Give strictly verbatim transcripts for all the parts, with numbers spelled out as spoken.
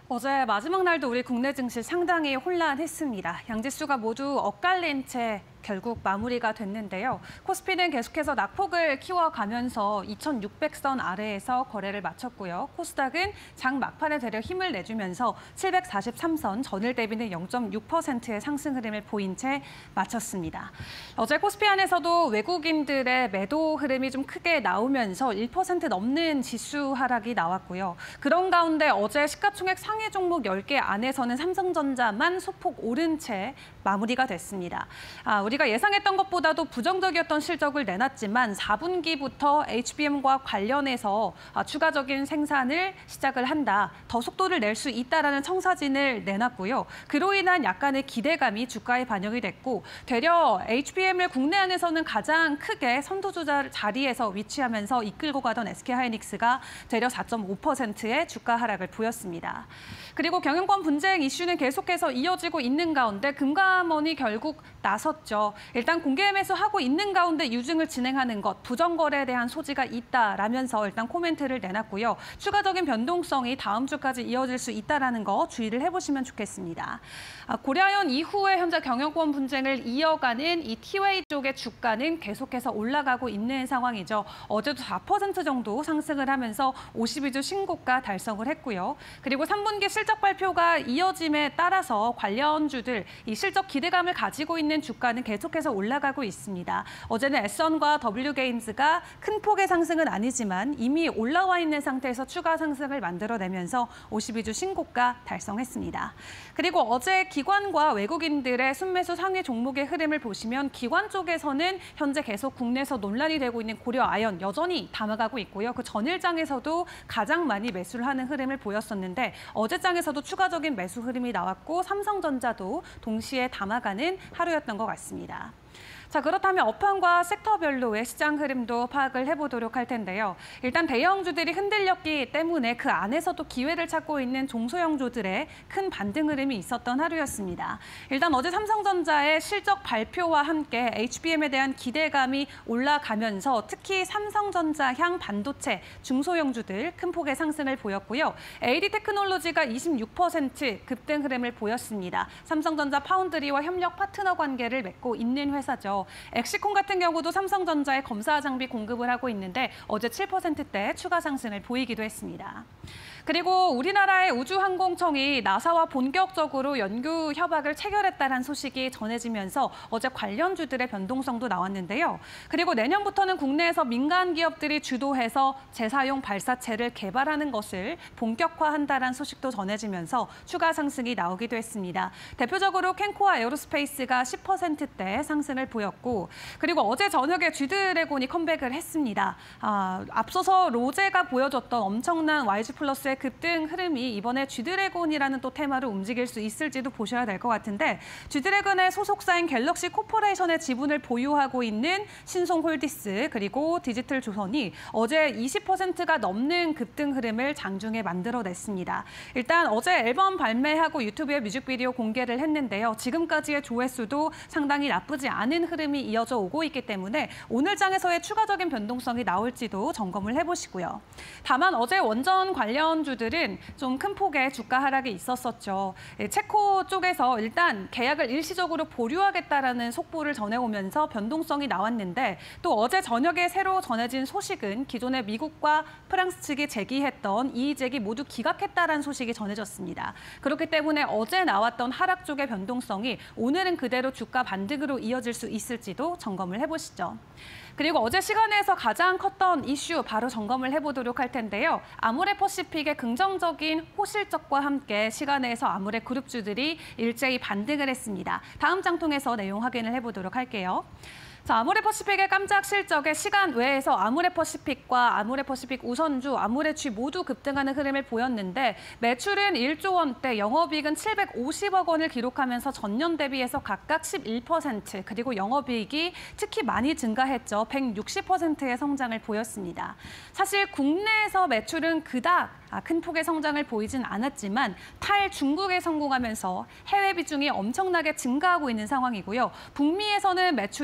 어제 마지막 날도 우리 국내 증시 상당히 혼란했습니다. 양지수가 모두 엇갈린 채 결국 마무리가 됐는데요. 코스피는 계속해서 낙폭을 키워가면서 이천육백 선 아래에서 거래를 마쳤고요. 코스닥은 장 막판에 되려 힘을 내주면서 칠백사십삼 선, 전일 대비는 영 점 육 퍼센트의 상승 흐름을 보인 채 마쳤습니다. 어제 코스피 안에서도 외국인들의 매도 흐름이 좀 크게 나오면서 일 퍼센트 넘는 지수 하락이 나왔고요. 그런 가운데 어제 시가총액 상위 종목 열 개 안에서는 삼성전자만 소폭 오른 채 마무리가 됐습니다. 아, 우리가 예상했던 것보다도 부정적이었던 실적을 내놨지만 사 분기부터 에이치비엠과 관련해서 추가적인 생산을 시작을 한다. 더 속도를 낼 수 있다라는 청사진을 내놨고요. 그로 인한 약간의 기대감이 주가에 반영이 됐고 되려 에이치비엠을 국내 안에서는 가장 크게 선두주자 자리에서 위치하면서 이끌고 가던 에스케이하이닉스가 되려 사 점 오 퍼센트의 주가 하락을 보였습니다. 그리고 경영권 분쟁 이슈는 계속해서 이어지고 있는 가운데 금감원이 결국 나섰죠. 일단 공개 매수하고 있는 가운데 유증을 진행하는 것, 부정거래에 대한 소지가 있다라면서 일단 코멘트를 내놨고요. 추가적인 변동성이 다음 주까지 이어질 수 있다라는 거 주의를 해보시면 좋겠습니다. 고려아연 이후에 현재 경영권 분쟁을 이어가는 이 티웨이 쪽의 주가는 계속해서 올라가고 있는 상황이죠. 어제도 사 퍼센트 정도 상승을 하면서 오십이 주 신고가 달성을 했고요. 그리고 삼 분기 실적 발표가 이어짐에 따라서 관련주들, 이 실적 기대감을 가지고 있는 주가는 계속해서 올라가고 있습니다. 어제는 에스원과 더블유게임즈가 큰 폭의 상승은 아니지만 이미 올라와 있는 상태에서 추가 상승을 만들어내면서 오십이 주 신고가 달성했습니다. 그리고 어제 기관과 외국인들의 순매수 상위 종목의 흐름을 보시면 기관 쪽에서는 현재 계속 국내에서 논란이 되고 있는 고려아연 여전히 담아가고 있고요. 그 전일장에서도 가장 많이 매수를 하는 흐름을 보였었는데 어제장에서도 추가적인 매수 흐름이 나왔고 삼성전자도 동시에 담아가는 하루였던 것 같습니다. 자, 그렇다면 업황과 섹터별로의 시장 흐름도 파악을 해보도록 할 텐데요. 일단 대형주들이 흔들렸기 때문에 그 안에서도 기회를 찾고 있는 중소형주들의 큰 반등 흐름이 있었던 하루였습니다. 일단 어제 삼성전자의 실적 발표와 함께 에이치비엠에 대한 기대감이 올라가면서 특히 삼성전자향 반도체 중소형주들 큰 폭의 상승을 보였고요. 에이디테크놀로지가 이십육 퍼센트 급등 흐름을 보였습니다. 삼성전자 파운드리와 협력 파트너 관계를 맺고 있는 회사죠. 엑시콘 같은 경우도 삼성전자에 검사 장비 공급을 하고 있는데 어제 칠 퍼센트대 추가 상승을 보이기도 했습니다. 그리고 우리나라의 우주항공청이 나사와 본격적으로 연구 협약을 체결했다는 소식이 전해지면서 어제 관련주들의 변동성도 나왔는데요. 그리고 내년부터는 국내에서 민간 기업들이 주도해서 재사용 발사체를 개발하는 것을 본격화한다는 소식도 전해지면서 추가 상승이 나오기도 했습니다. 대표적으로 캔코아 에어로스페이스가 십 퍼센트대 상승을 보였고 그리고 어제 저녁에 G드래곤이 컴백을 했습니다. 아, 앞서서 로제가 보여줬던 엄청난 와이지 플러스의 급등 흐름이 이번에 G드래곤이라는 또 테마로 움직일 수 있을지도 보셔야 될 것 같은데 G드래곤의 소속사인 갤럭시 코퍼레이션의 지분을 보유하고 있는 신송홀디스 그리고 디지털조선이 어제 이십 퍼센트가 넘는 급등 흐름을 장중에 만들어냈습니다. 일단 어제 앨범 발매하고 유튜브에 뮤직비디오 공개를 했는데요. 지금까지의 조회수도 상당히 나쁘지 않은 흐름이 이어져 오고 있기 때문에 오늘 장에서의 추가적인 변동성이 나올지도 점검을 해보시고요. 다만 어제 원전 관련 주들은 좀 큰 폭의 주가 하락이 있었었죠. 체코 쪽에서 일단 계약을 일시적으로 보류하겠다라는 속보를 전해오면서 변동성이 나왔는데 또 어제 저녁에 새로 전해진 소식은 기존의 미국과 프랑스 측이 제기했던 이의 제기 모두 기각했다라는 소식이 전해졌습니다. 그렇기 때문에 어제 나왔던 하락 쪽의 변동성이 오늘은 그대로 주가 반등으로 이어질 수 있을지도 점검을 해보시죠. 그리고 어제 시간에서 가장 컸던 이슈 바로 점검을 해보도록 할 텐데요. 아모레퍼시픽의 긍정적인 호실적과 함께 시간에서 아모레 그룹주들이 일제히 반등을 했습니다. 다음 장 통해서 내용 확인을 해보도록 할게요. 자, 아모레퍼시픽의 깜짝 실적에 시간 외에서 아모레퍼시픽과 아모레퍼시픽 우선주, 아모레쥐 모두 급등하는 흐름을 보였는데 매출은 일조 원대, 영업이익은 칠백오십억 원을 기록하면서 전년 대비해서 각각 십일 퍼센트, 그리고 영업이익이 특히 많이 증가했죠. 백육십 퍼센트의 성장을 보였습니다. 사실 국내에서 매출은 그닥 큰 폭의 성장을 보이진 않았지만 탈중국에 성공하면서 해외 비중이 엄청나게 증가하고 있는 상황이고요. 북미에서는 매출이 백팔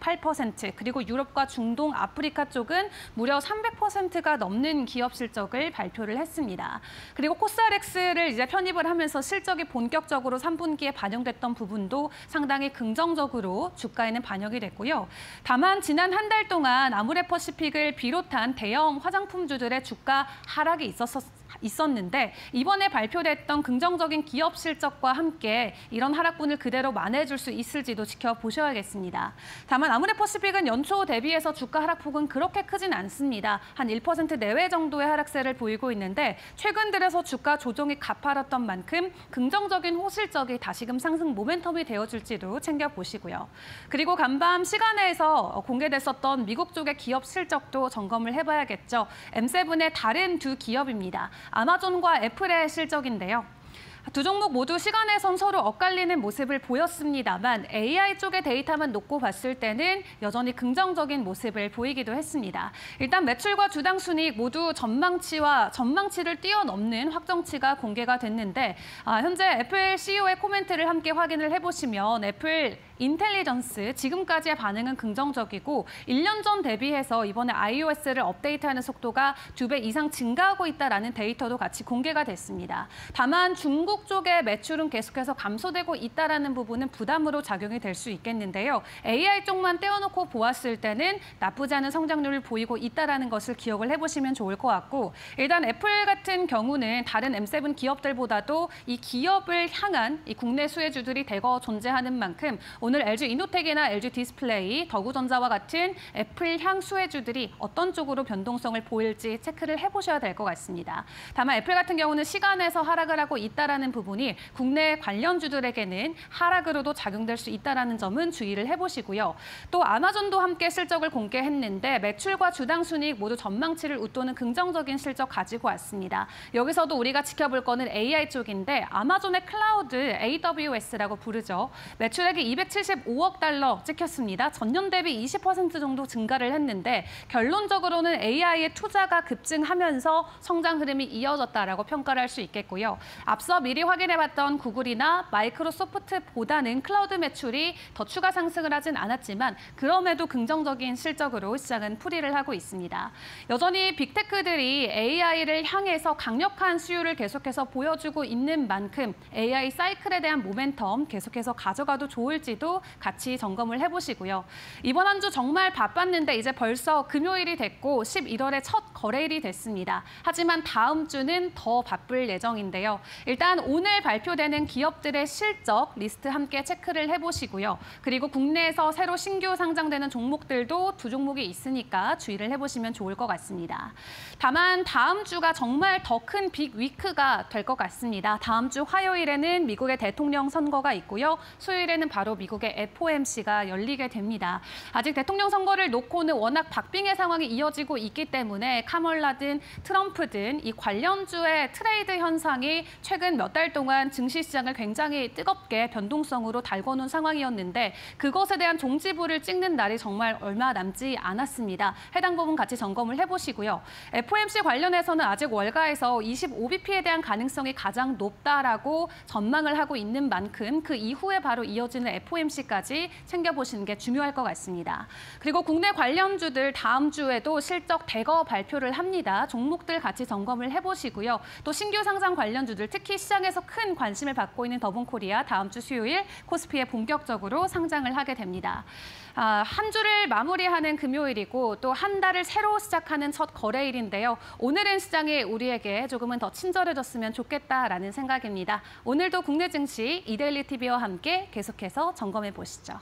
이십팔 퍼센트, 그리고 유럽과 중동, 아프리카 쪽은 무려 삼백 퍼센트가 넘는 기업 실적을 발표를 했습니다. 그리고 코스알엑스를 이제 편입을 하면서 실적이 본격적으로 삼 분기에 반영됐던 부분도 상당히 긍정적으로 주가에는 반영이 됐고요. 다만 지난 한 달 동안 아모레퍼시픽을 비롯한 대형 화장품주들의 주가 하락이 있었었 있었는데 이번에 발표됐던 긍정적인 기업 실적과 함께 이런 하락분을 그대로 만회해줄 수 있을지도 지켜보셔야겠습니다. 다만 아모레퍼시픽은 연초 대비해서 주가 하락폭은 그렇게 크진 않습니다. 한 일 퍼센트 내외 정도의 하락세를 보이고 있는데 최근 들어서 주가 조정이 가파랐던 만큼 긍정적인 호실적이 다시금 상승 모멘텀이 되어줄지도 챙겨보시고요. 그리고 간밤 시간에서 공개됐었던 미국 쪽의 기업 실적도 점검을 해봐야겠죠. 엠 세븐의 다른 두 기업입니다. 아마존과 애플의 실적인데요. 두 종목 모두 시간에선 서로 엇갈리는 모습을 보였습니다만 에이아이 쪽의 데이터만 놓고 봤을 때는 여전히 긍정적인 모습을 보이기도 했습니다. 일단 매출과 주당 순이익 모두 전망치와 전망치를 뛰어넘는 확정치가 공개가 됐는데 아, 현재 애플 씨이오의 코멘트를 함께 확인을 해보시면 애플 인텔리전스 지금까지의 반응은 긍정적이고 일 년 전 대비해서 이번에 아이오에스를 업데이트하는 속도가 두 배 이상 증가하고 있다는 데이터도 같이 공개가 됐습니다. 다만 중국 쪽의 매출은 계속해서 감소되고 있다는 부분은 부담으로 작용이 될 수 있겠는데요. 에이아이 쪽만 떼어놓고 보았을 때는 나쁘지 않은 성장률을 보이고 있다는 것을 기억을 해보시면 좋을 것 같고 일단 애플 같은 경우는 다른 엠 세븐 기업들보다도 이 기업을 향한 이 국내 수혜주들이 대거 존재하는 만큼 오늘 엘지 이노텍이나 엘지 디스플레이, 더구전자와 같은 애플향 수혜주들이 어떤 쪽으로 변동성을 보일지 체크를 해보셔야 될 것 같습니다. 다만 애플 같은 경우는 시간에서 하락을 하고 있다는 부분이 국내 관련주들에게는 하락으로도 작용될 수 있다는 점은 주의를 해보시고요. 또 아마존도 함께 실적을 공개했는데 매출과 주당 순이익 모두 전망치를 웃도는 긍정적인 실적 가지고 왔습니다. 여기서도 우리가 지켜볼 거는 에이아이 쪽인데 아마존의 클라우드 에이더블유에스라고 부르죠. 매출액이 이백칠십오억 달러 찍혔습니다. 전년 대비 이십 퍼센트 정도 증가를 했는데 결론적으로는 에이아이의 투자가 급증하면서 성장 흐름이 이어졌다라고 평가를 할 수 있겠고요. 앞서 미리 확인해봤던 구글이나 마이크로소프트보다는 클라우드 매출이 더 추가 상승을 하진 않았지만 그럼에도 긍정적인 실적으로 시장은 풀이를 하고 있습니다. 여전히 빅테크들이 에이아이를 향해서 강력한 수요를 계속해서 보여주고 있는 만큼 에이아이 사이클에 대한 모멘텀 계속해서 가져가도 좋을지도 같이 점검을 해보시고요. 이번 한 주 정말 바빴는데 이제 벌써 금요일이 됐고 십일월의 첫 거래일이 됐습니다. 하지만 다음 주는 더 바쁠 예정인데요. 일단 오늘 발표되는 기업들의 실적 리스트 함께 체크를 해보시고요. 그리고 국내에서 새로 신규 상장되는 종목들도 두 종목이 있으니까 주의를 해보시면 좋을 것 같습니다. 다만 다음 주가 정말 더 큰 빅 위크가 될 것 같습니다. 다음 주 화요일에는 미국의 대통령 선거가 있고요. 수요일에는 바로 미국의 에프 오 엠 씨가 열리게 됩니다. 아직 대통령 선거를 놓고는 워낙 박빙의 상황이 이어지고 있기 때문에 카멀라든 트럼프든 이 관련주의 트레이드 현상이 최근 몇 달 동안 증시 시장을 굉장히 뜨겁게 변동성으로 달궈놓은 상황이었는데 그것에 대한 종지부를 찍는 날이 정말 얼마 남지 않았습니다. 해당 부분 같이 점검을 해보시고요. 에프 오 엠 씨 관련해서는 아직 월가에서 이십오 비피에 대한 가능성이 가장 높다라고 전망을 하고 있는 만큼 그 이후에 바로 이어지는 에프 오 엠 씨까지 챙겨보시는 게 중요할 것 같습니다. 그리고 국내 관련주들 다음 주에도 실적 대거 발표를 합니다. 종목들 같이 점검을 해보시고요. 또 신규 상장 관련주들 특히 시장에서 큰 관심을 받고 있는 더본코리아 다음 주 수요일 코스피에 본격적으로 상장을 하게 됩니다. 아, 한 주를 마무리하는 금요일이고 또 한 달을 새로 시작하는 첫 거래일인데요. 오늘은 시장이 우리에게 조금은 더 친절해졌으면 좋겠다라는 생각입니다. 오늘도 국내 증시 이데일리 티비와 함께 계속해서 점검해 보시죠.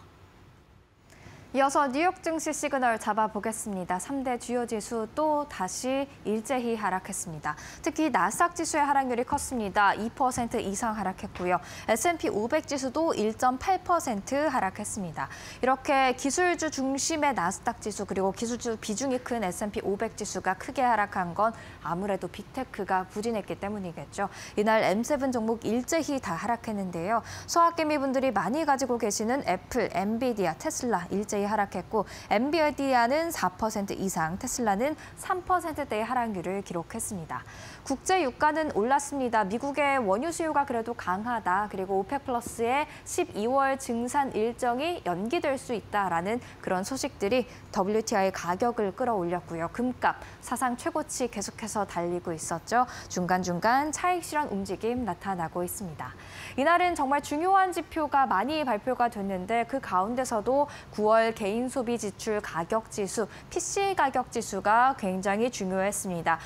이어서 뉴욕 증시 시그널 잡아보겠습니다. 삼 대 주요 지수 또 다시 일제히 하락했습니다. 특히 나스닥 지수의 하락률이 컸습니다. 이 퍼센트 이상 하락했고요. 에스 앤 피 오백 지수도 일 점 팔 퍼센트 하락했습니다. 이렇게 기술주 중심의 나스닥 지수 그리고 기술주 비중이 큰 에스 앤 피 오백 지수가 크게 하락한 건 아무래도 빅테크가 부진했기 때문이겠죠. 이날 엠 세븐 종목 일제히 다 하락했는데요. 소확개미분들이 많이 가지고 계시는 애플, 엔비디아, 테슬라 일제히 하락했고 엔비디아는 사 퍼센트 이상, 테슬라는 삼 퍼센트대의 하락률을 기록했습니다. 국제 유가는 올랐습니다. 미국의 원유 수요가 그래도 강하다. 그리고 오펙 플러스의 십이월 증산 일정이 연기될 수 있다라는 그런 소식들이 더블유티아이 가격을 끌어올렸고요. 금값 사상 최고치 계속해서 달리고 있었죠. 중간중간 차익 실현 움직임 나타나고 있습니다. 이날은 정말 중요한 지표가 많이 발표가 됐는데 그 가운데서도 구월 개인 소비 지출 가격 지수, 피씨 가격 지수가 굉장히 중요했습니다.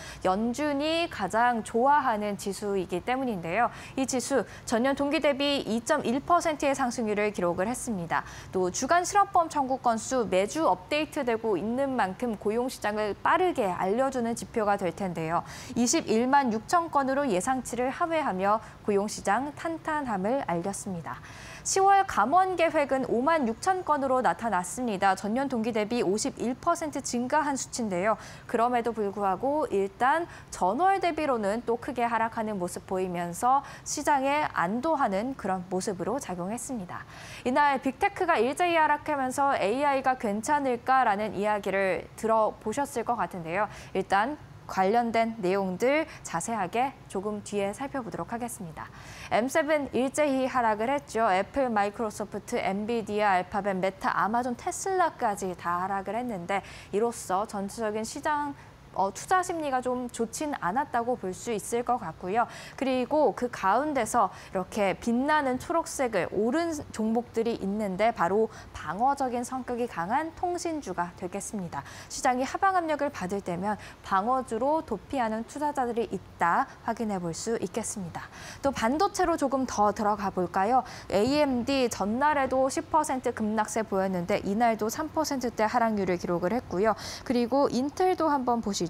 연준이 가장 좋아하는 지수이기 때문인데요. 이 지수 전년 동기 대비 이 점 일 퍼센트의 상승률을 기록을 했습니다. 또 주간 실업범 청구 건수 매주 업데이트되고 있는 만큼 고용 시장을 빠르게 알려주는 지표가 될 텐데요. 이십일만 육천 건으로 예상치를 하회하며 고용 시장 탄탄함을 알렸습니다. 시월 감원 계획은 오만 육천 건으로 나타났습니다. 전년 동기 대비 오십일 퍼센트 증가한 수치인데요. 그럼에도 불구하고 일단 전월 대비로는 또 크게 하락하는 모습 보이면서 시장에 안도하는 그런 모습으로 작용했습니다. 이날 빅테크가 일제히 하락하면서 에이아이가 괜찮을까라는 이야기를 들어보셨을 것 같은데요. 일단 관련된 내용들 자세하게 조금 뒤에 살펴보도록 하겠습니다. 엠 세븐 일제히 하락을 했죠. 애플, 마이크로소프트, 엔비디아, 알파벳, 메타, 아마존, 테슬라까지 다 하락을 했는데 이로써 전체적인 시장 어, 투자 심리가 좀 좋진 않았다고 볼 수 있을 것 같고요. 그리고 그 가운데서 이렇게 빛나는 초록색을 오른 종목들이 있는데 바로 방어적인 성격이 강한 통신주가 되겠습니다. 시장이 하방 압력을 받을 때면 방어주로 도피하는 투자자들이 있다 확인해 볼 수 있겠습니다. 또 반도체로 조금 더 들어가 볼까요? 에이엠디 전날에도 십 퍼센트 급락세 보였는데 이날도 삼 퍼센트대 하락률을 기록을 했고요. 그리고 인텔도 한번 보시죠.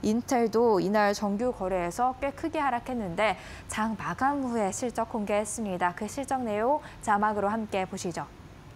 인텔도 이날 정규 거래에서 꽤 크게 하락했는데 장 마감 후에 실적 공개했습니다. 그 실적 내용 자막으로 함께 보시죠.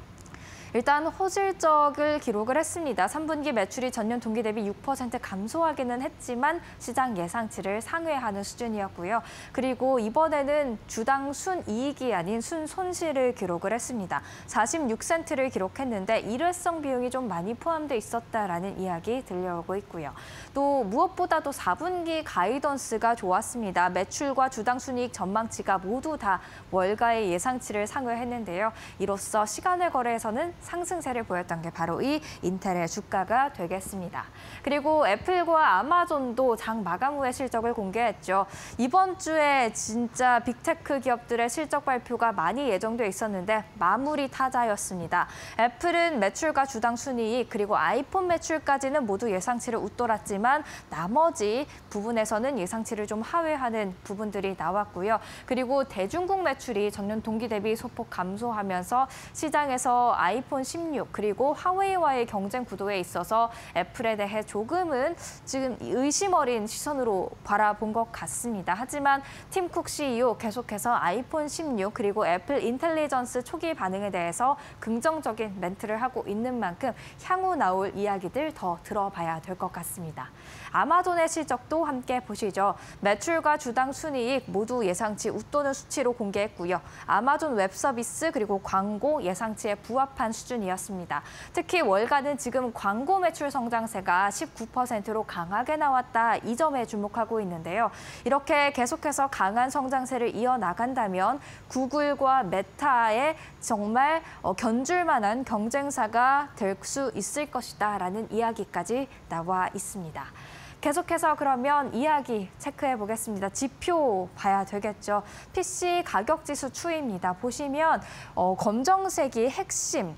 일단 호실적을 기록을 했습니다. 삼 분기 매출이 전년 동기 대비 육 퍼센트 감소하기는 했지만 시장 예상치를 상회하는 수준이었고요. 그리고 이번에는 주당 순이익이 아닌 순손실을 기록을 했습니다. 사십육 센트를 기록했는데 일회성 비용이 좀 많이 포함돼 있었다라는 이야기 들려오고 있고요. 또 무엇보다도 사 분기 가이던스가 좋았습니다. 매출과 주당 순이익 전망치가 모두 다 월가의 예상치를 상회했는데요. 이로써 시간외 거래에서는 상승세를 보였던 게 바로 이 인텔의 주가가 되겠습니다. 그리고 애플과 아마존도 장 마감 후에 실적을 공개했죠. 이번 주에 진짜 빅테크 기업들의 실적 발표가 많이 예정돼 있었는데 마무리 타자였습니다. 애플은 매출과 주당 순이익 그리고 아이폰 매출까지는 모두 예상치를 웃돌았지만 나머지 부분에서는 예상치를 좀 하회하는 부분들이 나왔고요. 그리고 대중국 매출이 전년 동기 대비 소폭 감소하면서 시장에서 아이폰 십육 그리고 화웨이와의 경쟁 구도에 있어서 애플에 대해 조금은 지금 의심 어린 시선으로 바라본 것 같습니다. 하지만 팀 쿡 씨이오 계속해서 아이폰 십육 그리고 애플 인텔리전스 초기 반응에 대해서 긍정적인 멘트를 하고 있는 만큼 향후 나올 이야기들 더 들어봐야 될 것 같습니다. 아마존의 실적도 함께 보시죠. 매출과 주당 순이익 모두 예상치 웃도는 수치로 공개했고요. 아마존 웹 서비스 그리고 광고 예상치에 부합한 수준이었습니다. 특히 월가는 지금 광고 매출 성장세가 십구 퍼센트로 강하게 나왔다. 이 점에 주목하고 있는데요. 이렇게 계속해서 강한 성장세를 이어나간다면 구글과 메타의 정말 견줄 만한 경쟁사가 될 수 있을 것이다라는 이야기까지 나와 있습니다. 계속해서 그러면 이야기 체크해 보겠습니다. 지표 봐야 되겠죠. 피씨 가격 지수 추이입니다. 보시면 어, 검정색이 핵심.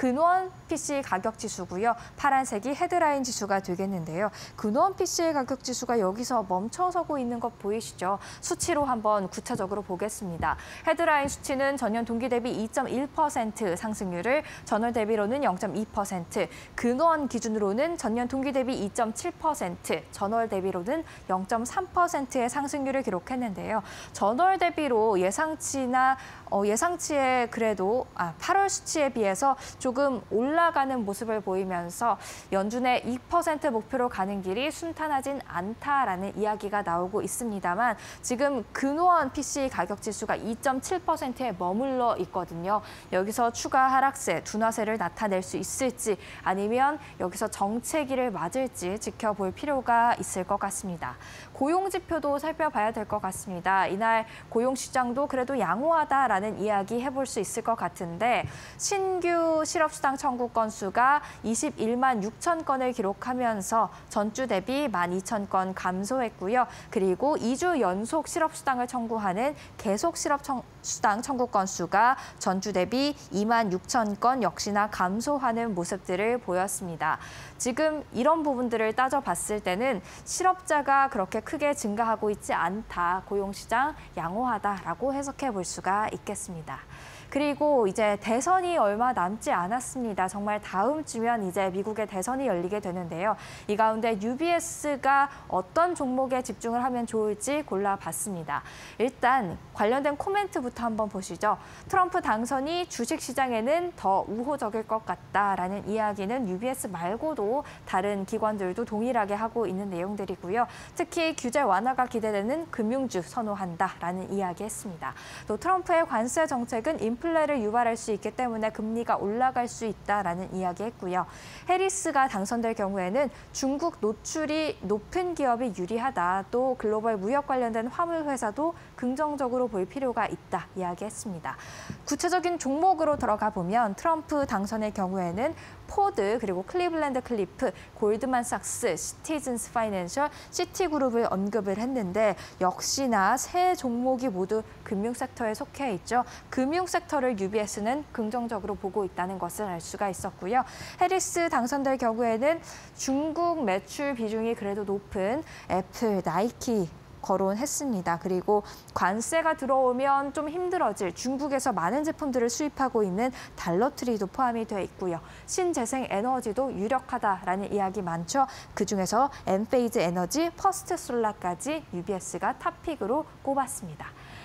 근원 피씨 가격 지수고요. 파란색이 헤드라인 지수가 되겠는데요. 근원 피씨 가격 지수가 여기서 멈춰서고 있는 것 보이시죠? 수치로 한번 구체적으로 보겠습니다. 헤드라인 수치는 전년 동기 대비 이 점 일 퍼센트 상승률을, 전월 대비로는 영 점 이 퍼센트, 근원 기준으로는 전년 동기 대비 이 점 칠 퍼센트, 전월 대비로는 영 점 삼 퍼센트의 상승률을 기록했는데요. 전월 대비로 예상치나 어, 예상치에 그래도 아, 팔월 수치에 비해서 좀 조금 올라가는 모습을 보이면서 연준의 이 퍼센트 목표로 가는 길이 순탄하진 않다라는 이야기가 나오고 있습니다만 지금 근원 피씨 가격 지수가 이 점 칠 퍼센트에 머물러 있거든요. 여기서 추가 하락세, 둔화세를 나타낼 수 있을지 아니면 여기서 정체기를 맞을지 지켜볼 필요가 있을 것 같습니다. 고용 지표도 살펴봐야 될 것 같습니다. 이날 고용 시장도 그래도 양호하다라는 이야기 해볼 수 있을 것 같은데 신규 실업수당 청구 건수가 이십일만 육천 건을 기록하면서 전주 대비 만 이천 건 감소했고요. 그리고 이 주 연속 실업수당을 청구하는 계속 실업수당 청구 건수가 전주 대비 이만 육천 건 역시나 감소하는 모습들을 보였습니다. 지금 이런 부분들을 따져봤을 때는 실업자가 그렇게 크게 증가하고 있지 않다, 고용시장 양호하다라고 해석해 볼 수가 있겠습니다. 그리고 이제 대선이 얼마 남지 않았습니다. 정말 다음 주면 이제 미국의 대선이 열리게 되는데요. 이 가운데 유비에스가 어떤 종목에 집중을 하면 좋을지 골라봤습니다. 일단 관련된 코멘트부터 한번 보시죠. 트럼프 당선이 주식시장에는 더 우호적일 것 같다라는 이야기는 유비에스 말고도 다른 기관들도 동일하게 하고 있는 내용들이고요. 특히 규제 완화가 기대되는 금융주 선호한다라는 이야기했습니다. 또 트럼프의 관세 정책은 인플레를 유발할 수 있기 때문에 금리가 올라갈 수 있다라는 이야기했고요. 해리스가 당선될 경우에는 중국 노출이 높은 기업이 유리하다. 또 글로벌 무역 관련된 화물 회사도 긍정적으로 볼 필요가 있다 이야기했습니다. 구체적인 종목으로 들어가 보면 트럼프 당선의 경우에는 포드, 그리고 클리블랜드 클리프, 골드만삭스, 시티즌스 파이낸셜, 시티그룹을 언급을 했는데 역시나 세 종목이 모두 금융섹터에 속해 있죠. 금융섹터를 유비에스는 긍정적으로 보고 있다는 것을 알 수가 있었고요. 해리스 당선될 경우에는 중국 매출 비중이 그래도 높은 애플, 나이키, 거론했습니다. 그리고 관세가 들어오면 좀 힘들어질 중국에서 많은 제품들을 수입하고 있는 달러트리도 포함이 되어 있고요. 신재생 에너지도 유력하다라는 이야기 많죠. 그중에서 엔페이즈 에너지, 퍼스트솔라까지 유비에스가 탑픽으로 꼽았습니다.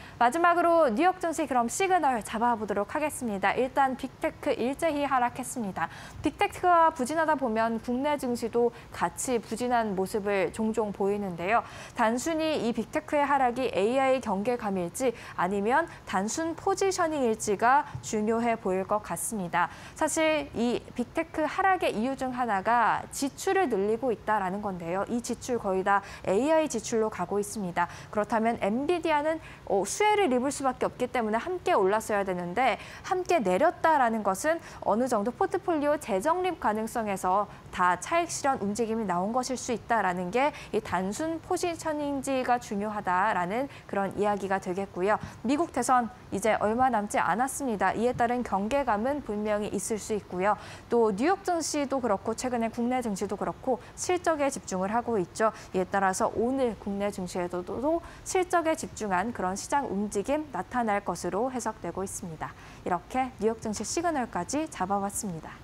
마지막으로 뉴욕 증시 그럼 시그널 잡아보도록 하겠습니다. 일단 빅테크 일제히 하락했습니다. 빅테크가 부진하다 보면 국내 증시도 같이 부진한 모습을 종종 보이는데요. 단순히 이 빅테크의 하락이 에이아이 경계감일지 아니면 단순 포지셔닝일지가 중요해 보일 것 같습니다. 사실 이 빅테크 하락의 이유 중 하나가 지출을 늘리고 있다는 건데요. 이 지출 거의 다 에이아이 지출로 가고 있습니다. 그렇다면 엔비디아는 수혜를 입을 수밖에 없기 때문에 함께 올랐어야 되는데 함께 내렸다라는 것은 어느 정도 포트폴리오 재정립 가능성에서 다 차익 실현 움직임이 나온 것일 수 있다라는 게 이 단순 포지셔닝지가 중요하다라는 그런 이야기가 되겠고요. 미국 대선 이제 얼마 남지 않았습니다. 이에 따른 경계감은 분명히 있을 수 있고요. 또 뉴욕 증시도 그렇고 최근에 국내 증시도 그렇고 실적에 집중을 하고 있죠. 이에 따라서 오늘 국내 증시에서도 실적에 집중한 그런 시장 움직임 나타날 것으로 해석되고 있습니다. 이렇게 뉴욕 증시 시그널까지 잡아봤습니다.